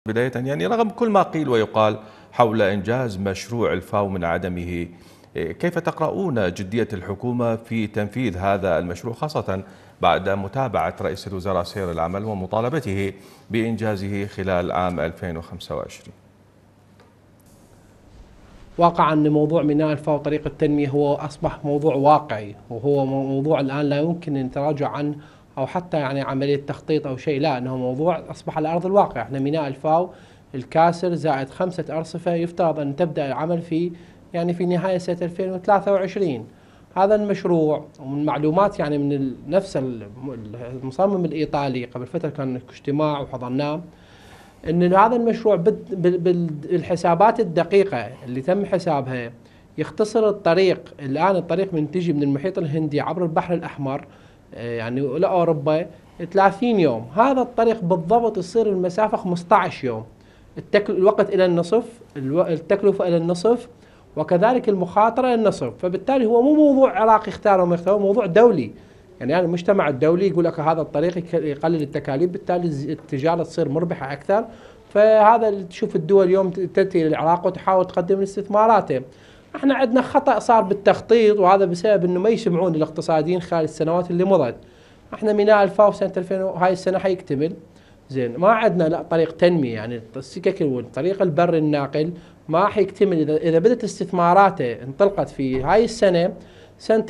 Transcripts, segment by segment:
بداية يعني رغم كل ما قيل ويقال حول إنجاز مشروع الفاو من عدمه، كيف تقرؤون جدية الحكومة في تنفيذ هذا المشروع، خاصة بعد متابعة رئيس الوزراء سير العمل ومطالبته بإنجازه خلال عام 2025؟ واقعا أن موضوع ميناء الفاو طريق التنمية هو أصبح موضوع واقعي، وهو موضوع الآن لا يمكن أن نتراجع عنه أو حتى يعني عملية تخطيط أو شيء، لا، أنه موضوع أصبح على أرض الواقع. احنا ميناء الفاو الكاسر زائد 5 أرصفة يفترض أن تبدأ العمل في نهاية سنة 2023. هذا المشروع ومن معلومات يعني من نفس المصمم الإيطالي، قبل فترة كان اجتماع وحضرناه، ان هذا المشروع بالحسابات الدقيقة اللي تم حسابها يختصر الطريق. الآن الطريق من تجي من المحيط الهندي عبر البحر الأحمر يعني لأوروبا 30 يوم، هذا الطريق بالضبط يصير المسافة 15 يوم، الوقت إلى النصف، التكلفة إلى النصف، وكذلك المخاطرة إلى النصف. فبالتالي هو مو موضوع عراقي اختاره وما اختاره، هو موضوع دولي. يعني المجتمع الدولي يقول لك هذا الطريق يقلل التكاليف، بالتالي التجارة تصير مربحة أكثر. فهذا تشوف الدول اليوم تأتي للعراق وتحاول تقدم استثماراته. احنا عندنا خطأ صار بالتخطيط، وهذا بسبب انه ما يسمعون الاقتصاديين خلال السنوات اللي مضت. احنا ميناء الفاو سنة 2000 هاي السنة حيكتمل، زين، ما عندنا لا طريق تنمية، يعني السكك والطريق البر الناقل ما حيكتمل اذا بدت استثماراته انطلقت في هاي السنة. سنة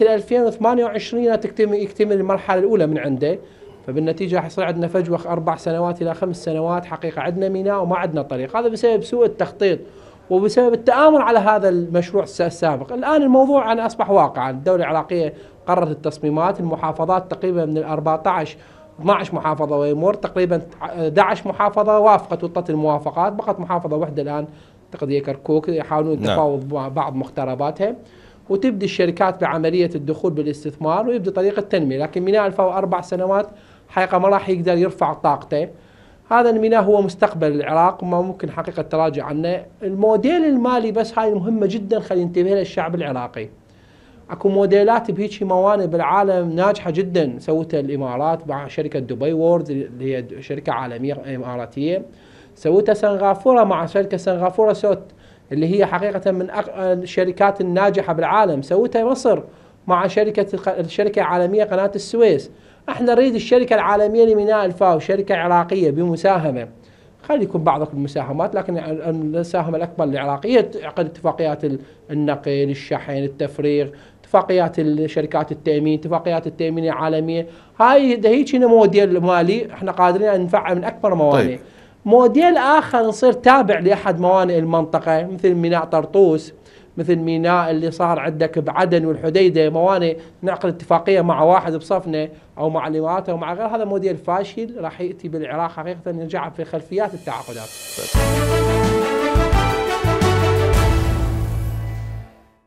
2028 يكتمل المرحلة الأولى من عنده، فبالنتيجة حيصير عندنا فجوة 4 سنوات إلى 5 سنوات حقيقة عندنا ميناء وما عندنا طريق. هذا بسبب سوء التخطيط وبسبب التآمر على هذا المشروع السابق. الآن الموضوع أنا أصبح واقعا، الدولة العراقية قررت التصميمات، المحافظات تقريبا من 14 12 محافظة ويمر، تقريبا 11 محافظة وافقت وطت الموافقات، بقت محافظة واحدة الآن تقضي كركوك يحاولون تفاوض بعض مقترباتها، وتبدي الشركات بعملية الدخول بالاستثمار ويبدأ طريق التنمية. لكن ميناء الفاو 4 سنوات حقيقة ما راح يقدر يرفع طاقته. هذا الميناء هو مستقبل العراق وما ممكن حقيقة التراجع عنه. الموديل المالي بس هاي مهمة جدا، خلي ينتبه لها الشعب العراقي. اكو موديلات بهيجي موانئ بالعالم ناجحة جدا سوتها الامارات مع شركة دبي وورد اللي هي شركة عالمية اماراتية، سوتها سنغافورة مع شركة سنغافورة سوت اللي هي حقيقة من الشركات الناجحة بالعالم، سوتها مصر مع الشركة العالمية قناة السويس. احنا نريد الشركة العالمية لميناء الفاو شركة عراقية بمساهمة، خلي يكون بعض المساهمات، لكن المساهمة الأكبر العراقية عقد اتفاقيات النقل، الشحن، التفريغ، اتفاقيات الشركات التأمين، اتفاقيات التأمين العالمية. هاي هيك موديل مالي احنا قادرين ان نفعل من أكبر موانئ. طيب. موديل آخر نصير تابع لأحد موانئ المنطقة مثل ميناء طرطوس، مثل ميناء اللي صار عندك بعدن والحديدة، موانئ نعقد اتفاقية مع واحد بصفنا أو مع الإمارات أو مع غير. هذا موديل فاشل راح يأتي بالعراق حقيقة يرجع في خلفيات التعاقدات.